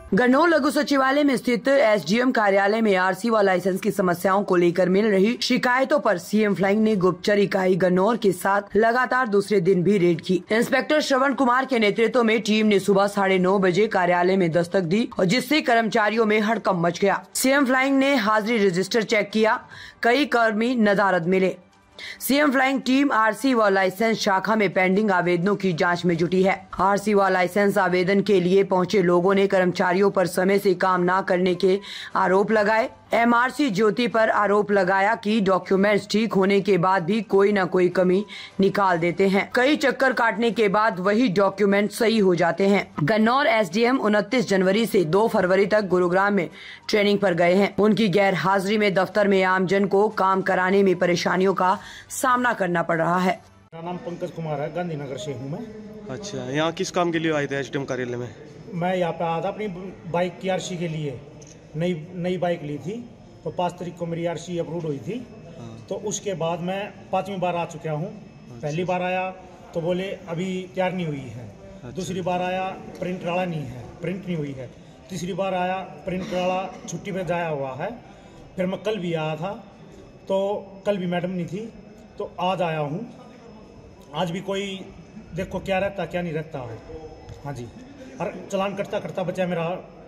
गन्नौर लघु सचिवालय में स्थित एसडीएम कार्यालय में आरसी व लाइसेंस की समस्याओं को लेकर मिल रही शिकायतों पर सीएम फ्लाइंग ने गुप्तचर इकाई गन्नौर के साथ लगातार दूसरे दिन भी रेड की। इंस्पेक्टर श्रवण कुमार के नेतृत्व में टीम ने सुबह 9:30 बजे कार्यालय में दस्तक दी और जिससे कर्मचारियों में हड़कंप मच गया। सीएम फ्लाइंग ने हाजिरी रजिस्टर चेक किया, कई कर्मी नदारद मिले। सीएम फ्लाइंग टीम आरसी व लाइसेंस शाखा में पेंडिंग आवेदनों की जांच में जुटी है। आरसी व लाइसेंस आवेदन के लिए पहुंचे लोगों ने कर्मचारियों पर समय से काम न करने के आरोप लगाए। एमआरसी ज्योति पर आरोप लगाया कि डॉक्यूमेंट्स ठीक होने के बाद भी कोई न कोई कमी निकाल देते हैं। कई चक्कर काटने के बाद वही डॉक्यूमेंट सही हो जाते हैं। गन्नौर एसडीएम 29 जनवरी से 2 फरवरी तक गुरुग्राम में ट्रेनिंग पर गए हैं। उनकी गैर हाजिरी में दफ्तर में आमजन को काम कराने में परेशानियों का सामना करना पड़ रहा है। मेरा नाम पंकज कुमार है, गांधीनगर से हूँ मैं। अच्छा, यहाँ किस काम के लिए आए थे एसडीएम कार्यालय में? मैं यहाँ पे आया था अपनी बाइक की आरसी के लिए। नई बाइक ली थी तो 5 तारीख को मेरी आरसी अप्रूव हुई थी। तो उसके बाद मैं 5वीं बार आ चुका हूँ। पहली बार आया तो बोले अभी तैयार नहीं हुई है। अच्छा। दूसरी बार आया प्रिंट वाला नहीं है, प्रिंट नहीं हुई है। तीसरी बार आया प्रिंट वाला छुट्टी पे जाया हुआ है। फिर मैं कल भी आया था तो कल भी मैडम नहीं थी, तो आज आया हूँ। आज भी कोई देखो क्या रहता क्या नहीं रहता है। हाँ जी, और चलान करता बचा मेरा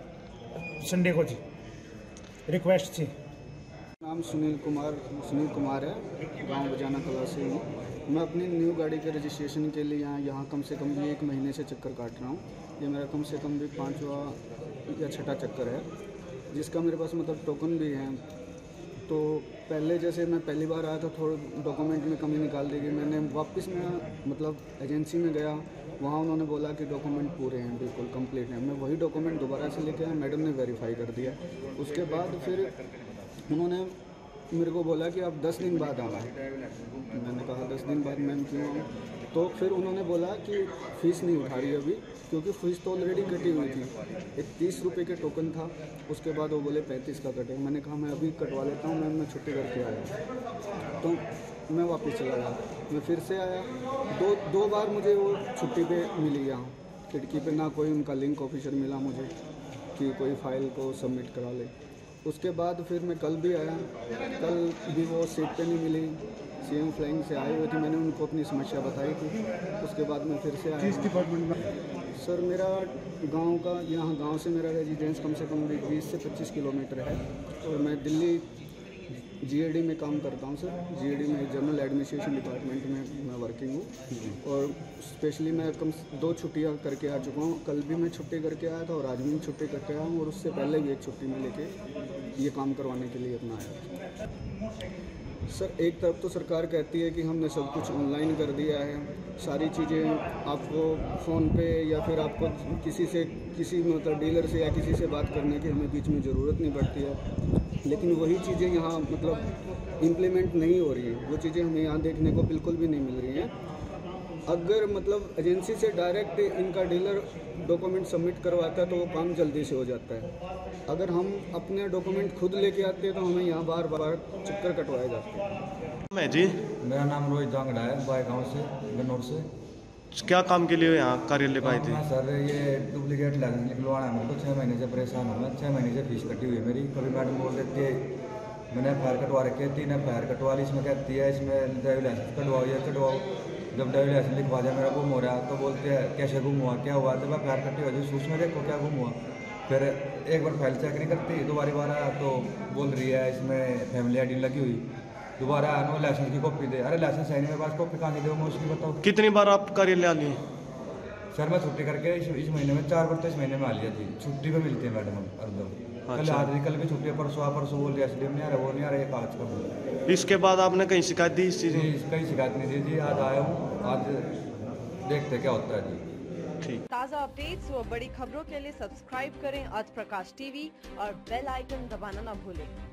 संडे को जी। रिक्वेस्ट थी। नाम सुनील कुमार है, गांव बजाना कला से हूँ। मैं अपनी न्यू गाड़ी के रजिस्ट्रेशन के लिए यहाँ कम से कम भी 1 महीने से चक्कर काट रहा हूँ। ये मेरा कम से कम भी 5वां या 6ठा चक्कर है, जिसका मेरे पास मतलब टोकन भी है। तो पहले जैसे मैं पहली बार आया था थोड़ा डॉक्यूमेंट में कमी निकाल दी गई। मैंने वापस में मतलब एजेंसी में गया, वहाँ उन्होंने बोला कि डॉक्यूमेंट पूरे हैं, बिल्कुल कंप्लीट हैं। मैं वही डॉक्यूमेंट दोबारा से लेके आया, मैडम ने वेरीफाई कर दिया। उसके बाद फिर उन्होंने मेरे को बोला कि आप 10 दिन बाद आना। मैंने कहा 10 दिन बाद मैम क्यों आऊँ? तो फिर उन्होंने बोला कि फ़ीस नहीं उठा रही अभी, क्योंकि फ़ीस तो ऑलरेडी कटी हुई थी। एक 30 रुपये के टोकन था, उसके बाद वो बोले 35 का कटे। मैंने कहा मैं अभी कटवा लेता हूँ मैम, मैं छुट्टी करके आया। तो मैं वापस चला गया। मैं फिर से आया, दो बार मुझे वो छुट्टी पे मिली। यहाँ खिड़की पे ना कोई उनका लिंक ऑफिसर मिला मुझे कि कोई फ़ाइल को सबमिट करा ले। उसके बाद फिर मैं कल भी आया, कल भी वो सीट पे नहीं मिली। सीएम फ्लाइंग से आए हुए थे, मैंने उनको अपनी समस्या बताई थी। उसके बाद मैं फिर से आया। किस डिपार्टमेंट में? सर मेरा गांव का, यहाँ गांव से मेरा रेजिडेंस कम से कम 20 से 25 किलोमीटर है और मैं दिल्ली जीएडी में काम करता हूँ सर। जीएडी में जनरल एडमिनिस्ट्रेशन डिपार्टमेंट में मैं वर्किंग हूँ और स्पेशली मैं 2 छुट्टियाँ करके आ चुका हूँ। कल भी मैं छुट्टी करके आया था और आज भी छुट्टी करके आया हूँ और उससे पहले भी एक छुट्टी में लेके ये काम करवाने के लिए अपना आया। सर एक तरफ तो सरकार कहती है कि हमने सब कुछ ऑनलाइन कर दिया है, सारी चीज़ें आपको फ़ोन पे या फिर आपको किसी मतलब डीलर से या किसी से बात करने की हमें बीच में ज़रूरत नहीं पड़ती है। लेकिन वही चीज़ें यहाँ मतलब इम्प्लीमेंट नहीं हो रही हैं। वो चीज़ें हमें यहाँ देखने को बिल्कुल भी नहीं मिल रही हैं। अगर मतलब एजेंसी से डायरेक्ट इनका डीलर डॉक्यूमेंट सबमिट करवाता है तो वो काम जल्दी से हो जाता है। अगर हम अपने डॉक्यूमेंट खुद लेके आते हैं तो हमें यहाँ बार बार चक्कर कटवाए जाते हैं। मैं जी, मेरा नाम रोहित दांगड़ा है, बाय गाँव से, गन्नौर से। क्या काम के लिए यहाँ कार्यालय पे आए थे? सर ये डुप्लीकेट लाइसेंस निकलवाना है मेरे को। 6 महीने से परेशान हूँ मैं। 6 महीने से फीस कटी हुई है मेरी। कभी मैडम बोल देती है मैंने FIR कटवा रखी है, 3 FIR कटवा ली। इसमें कहती है इसमें ड्राइविंग लाइसेंस कटवाओ, ये कटवाओ। जब ड्राइविंग लाइसेंस लिखवा दिया मेरा गुम हो रहा है तो बोलते हैं कैसे गुम हुआ, क्या हुआ? जब FIR कटी हुई थी उसमें देखो क्या गुम हुआ। फिर एक बार फाइल चेक नहीं करती, दोबारा बार आया तो बोल रही है इसमें फैमिली ID लगी हुई। दोबारा नो लाइसेंस की कॉपी दे। अरे लाइसेंस है नहीं मेरे पास, कॉपी कहाँ से दे मैं उसकी बताओ। कितनी बार आप कार्यालय आ लिए? सर मैं छुट्टी करके इस महीने में 4 बार तो इस महीने में आ लिया थी। छुट्टी पे मिलती है मैडम अर्दम। अच्छा। कल भी छुट्टी है, परसों बोल रही एसडीएम नहीं आ रहा, वो नहीं आ रहा, ये कागज का बोल। इसके बाद आपने कहीं शिकायत दी इस चीज़ में? कहीं शिकायत नहीं दी जी। आज आया हूँ, आज देखते क्या होता है जी। ठीक। ताज़ा अपडेट्स व बड़ी खबरों के लिए सब्सक्राइब करें आज प्रकाश टीवी और बेल आइकन दबाना न भूलें।